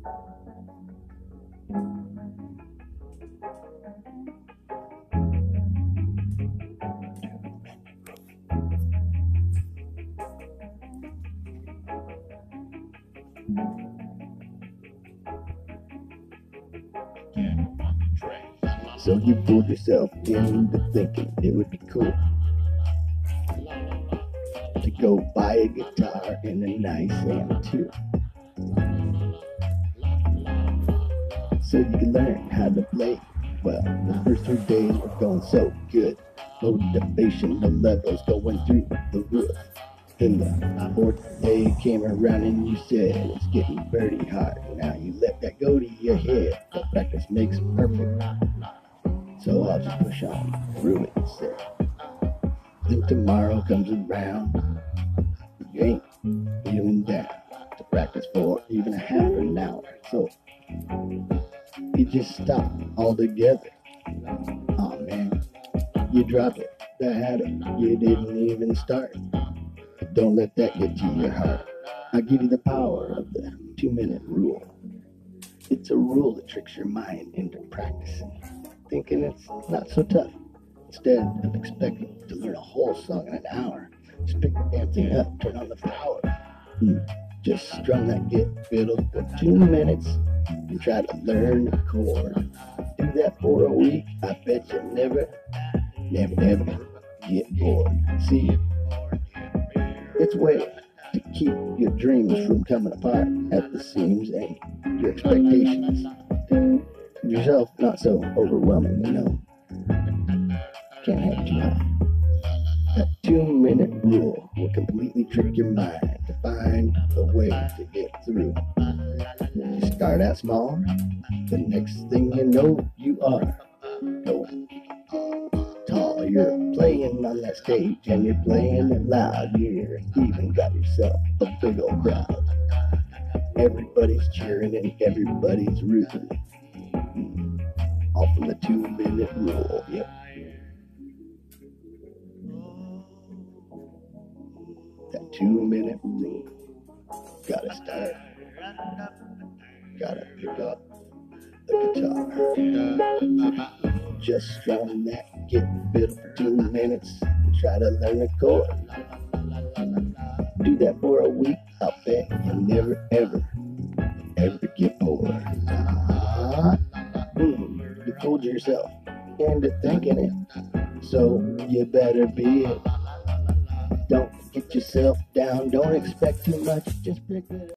So you fooled yourself into thinking it would be cool to go buy a guitar and a nice amp too, so you can learn how to play. Well, the first 3 days were going so good, motivation, the levels going through the roof. Then the 4th day came around and you said it's getting pretty hard. Now you let that go to your head, but practice makes perfect. So I'll just push on through it instead. Then tomorrow comes around, you ain't feeling down to practice for even a half an hour. So you just stop altogether. Oh man, you drop it, the habit, you didn't even start. Don't let that get to your heart. I give you the power of the 2-minute rule. It's a rule that tricks your mind into practicing, thinking it's not so tough. Instead of expecting to learn a whole song in an hour, just pick the damn thing up, turn on the power. Just strum that git fiddle for 2 minutes and try to learn a chord. Do that for a week, I bet you never get bored. See, it's a way to keep your dreams from coming apart at the seams and your expectations of yourself not so overwhelming, you know. Can't have too high. That 2-minute rule will completely trick your mind to find a way to get through. You start out small, the next thing you know, you are going tall. You're playing on that stage and you're playing it loud. You even got yourself a big old crowd. Everybody's cheering and everybody's rooting. All from the 2-minute rule. Yep. That 2-minute rule. Gotta start. Gotta pick up the guitar. Just strum that git fiddle for 2 minutes and try to learn a chord. Do that for a week, I'll bet you never ever get bored. You fooled yourself into thinking it, so you better be it. Don't get yourself down, don't expect too much, just pick it up.